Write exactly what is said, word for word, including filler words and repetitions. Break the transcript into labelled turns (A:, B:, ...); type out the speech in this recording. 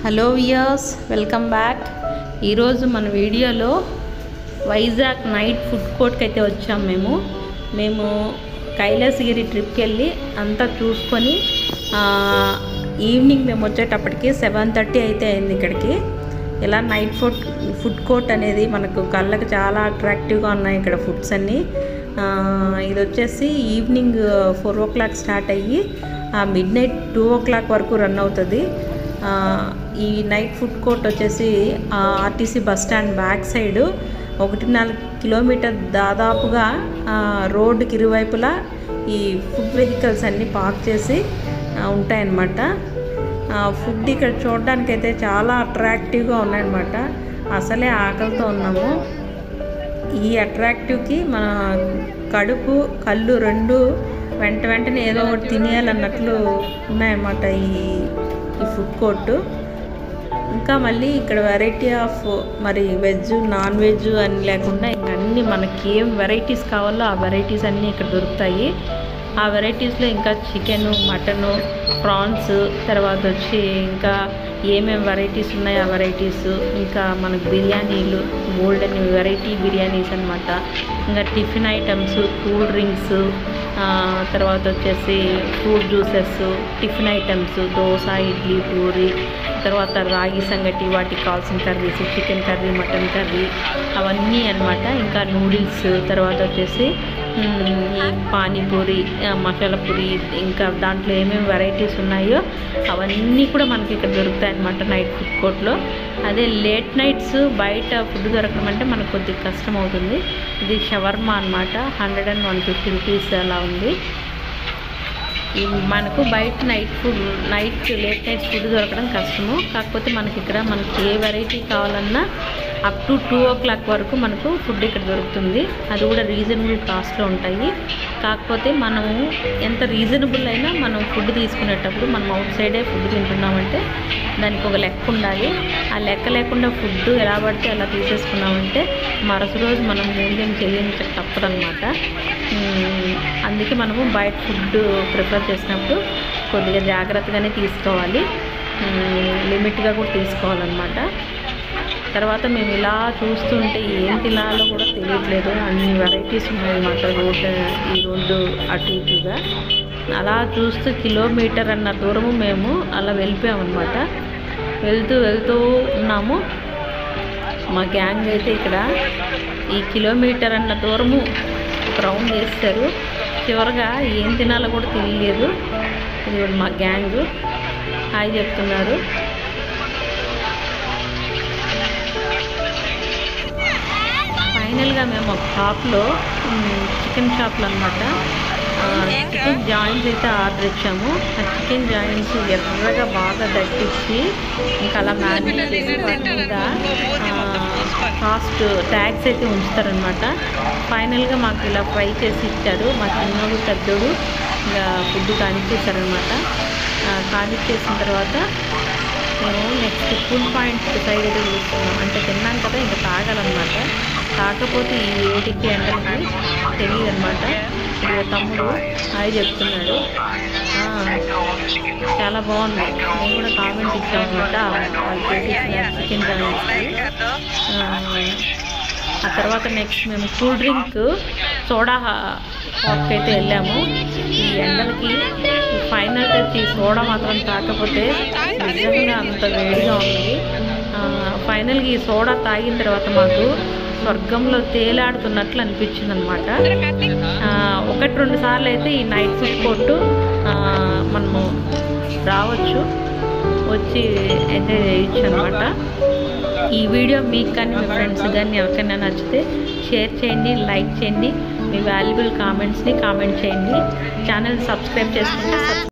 A: Hello viewers, welcome back. ఈరోజు మన వీడియోలో వైజాగ్ నైట్ ఫుడ్ కోర్ట్కి అయితే వచ్చాం. మేము మేము కైలాసగిరి ట్రిప్కి వెళ్ళి అంతా చూసుకొని ఈవినింగ్ మేము వచ్చేటప్పటికి సెవెన్ థర్టీ అయితే అయింది. ఇక్కడికి ఇలా నైట్ ఫుడ్ ఫుడ్ కోర్ట్ అనేది మనకు కళ్ళకి చాలా అట్రాక్టివ్గా ఉన్నాయి. ఇక్కడ ఫుడ్స్ అన్నీ ఇది వచ్చేసి evening four o'clock start అయ్యి midnight two o'clock వరకు రన్ అవుతుంది. ఈ నైట్ ఫుడ్ కోర్ట్ వచ్చేసి RTC bus stand back side ఒకటిన్నర కిలోమీటర్ దాదాపుగా రోడ్డుకి ఇరువైపులా ఈ ఫుడ్ వెహికల్స్ అన్నీ పార్క్ చేసి ఉంటాయన్నమాట. ఫుడ్ ఇక్కడ చూడడానికైతే చాలా అట్రాక్టివ్గా ఉన్నాయన్నమాట. అసలే ఆకలితో ఉన్నాము. ఈ అట్రాక్టివ్కి మన కడుపు కళ్ళు రెండు వెంట వెంటనే ఏదో ఒకటి తినేయాలన్నట్లు ఉన్నాయన్నమాట ఈ ఈ ఫుడ్ కోర్టు. ఇంకా మళ్ళీ ఇక్కడ వెరైటీ ఆఫ్ మరి వెజ్ నాన్ వెజ్ అని లేకుండా ఇంకా అన్నీ మనకి ఏం వెరైటీస్ కావాలో ఆ వెరైటీస్ అన్నీ ఇక్కడ దొరుకుతాయి. ఆ వెరైటీస్లో ఇంకా చికెను, మటను, ప్రాన్స్, తర్వాత వచ్చి ఇంకా ఏమేమి వెరైటీస్ ఉన్నాయి ఆ వెరైటీస్, ఇంకా మనకు బిర్యానీలు గోల్డెన్ వెరైటీ బిర్యానీస్ అనమాట. ఇంకా టిఫిన్ ఐటమ్స్, కూల్ డ్రింక్స్, తర్వాత వచ్చేసి fruit juices, tiffin items, dosa, idli, puri, తర్వాత రాగి సంగటి, వాటికి కావాల్సిన curries, chicken curry, mutton curry అవన్నీ అనమాట. ఇంకా నూడిల్స్, తర్వాత వచ్చేసి పానీపూరి, మసాలా పూరి, ఇంకా దాంట్లో ఏమేమి వెరైటీస్ ఉన్నాయో అవన్నీ కూడా మనకి ఇక్కడ దొరుకుతాయి అన్నమాట నైట్ ఫుడ్ కోర్ట్లో. అదే లేట్ నైట్స్ బయట ఫుడ్ దొరకడం అంటే మనకు కొద్దిగా కష్టం అవుతుంది. ఇది షవర్మా అనమాట. Hundred and one fifty rupees అలా ఉంది. మనకు బయట night food night late night food దొరకడం కష్టము. కాకపోతే మనకి ఇక్కడ మనకి ఏ వెరైటీ కావాలన్నా up to two o'clock వరకు మనకు ఫుడ్ ఇక్కడ దొరుకుతుంది. అది కూడా రీజనబుల్ కాస్ట్లో ఉంటాయి. కాకపోతే మనము ఎంత రీజనబుల్ అయినా మనం ఫుడ్ తీసుకునేటప్పుడు మనం అవుట్ సైడే ఫుడ్ తింటున్నామంటే దానికి ఒక లెక్క ఉండాలి. ఆ లెక్క లేకుండా ఫుడ్ ఎలా పడితే అలా తీసేసుకున్నామంటే మరుసటి రోజు మనం మూల్యం చెల్లించక తప్పదనమాట. అందుకే మనము బయట ఫుడ్ ప్రిఫర్ చేసినప్పుడు కొద్దిగా జాగ్రత్తగానే తీసుకోవాలి, లిమిట్గా కూడా తీసుకోవాలన్నమాట. తర్వాత మేము ఇలా చూస్తుంటే ఏం తినాలో కూడా తెలియట్లేదు, అన్ని వెరైటీస్ ఉన్నాయన్నమాట. రోడ్డు ఈ రోడ్డు అటు ఇటుగా అలా చూస్తూ కిలోమీటర్ అన్న దూరము మేము అలా వెళ్ళిపోయామన్నమాట. వెళ్తూ వెళ్తూ ఉన్నాము. మా గ్యాంగ్ అయితే ఇక్కడ ఈ కిలోమీటర్ అన్న దూరము రౌండ్ చేస్తారు. చివరిగా ఏం తినాలో కూడా తెలియలేదు. ఇది మా గ్యాంగ్ హాయ్ చెప్తున్నారు. ఫైనల్గా మేము ఒక షాప్లో చికెన్ షాప్లో అనమాట చికెన్ జాయింట్స్ అయితే ఆర్డర్ ఇచ్చాము. ఆ చికెన్ జాయింట్స్ ఎర్రగా బాగా దట్టించి ఇంకా అలా మ్యారినేట్ చేసి వాటి మీద కాస్ట్ ట్యాగ్స్ అయితే ఉంచుతారనమాట. ఫైనల్గా మాకు ఇలా ఫ్రై చేసి ఇచ్చారు. మా చిన్నోడు పెద్దోడు ఇంకా ఫుడ్ కానిచ్చేసారనమాట. కానిచ్చేసిన తర్వాత మేము నెక్స్ట్ ఫుల్ పాయింట్ సైడ్ అయితే చూస్తున్నాం. అంటే తిన్నాం కదా ఇంకా తాగాలన్నమాట. కాకపోతే ఈ వేడికి ఎండలకి తెలియదు అనమాట. ఇప్పుడు తమ్ముడు హాయ్ చెప్తున్నాడు. చాలా బాగుంది. మేము కూడా కామెంట్ ఇచ్చామన్నమాట వాళ్ళు చేసి చికెన్ జాయింట్స్కి. ఆ తర్వాత నెక్స్ట్ మేము కూల్ డ్రింక్ సోడా షాప్కి అయితే వెళ్ళాము. ఈ ఎండలకి ఫైనల్ టచ్ ఈ సోడా మాత్రం తాకపోతే నిజంగా అంత వేడిగా ఉంది. ఫైనల్గా ఈ సోడా తాగిన తర్వాత మాకు స్వర్గంలో తేలాడుతున్నట్లు అనిపించింది అనమాట. ఒకటి రెండు సార్లు అయితే ఈ నైట్ ఫుడ్ కోర్టు మనము రావచ్చు, వచ్చి ఎంజాయ్ చేయొచ్చు అనమాట. ఈ వీడియో మీకు కానీ మీ ఫ్రెండ్స్ కానీ ఎవరికైనా నచ్చితే షేర్ చేయండి, లైక్ చేయండి, మీ వాల్యుబుల్ కామెంట్స్ని కామెంట్ చేయండి. ఛానల్ సబ్స్క్రైబ్ చేసుకుంటే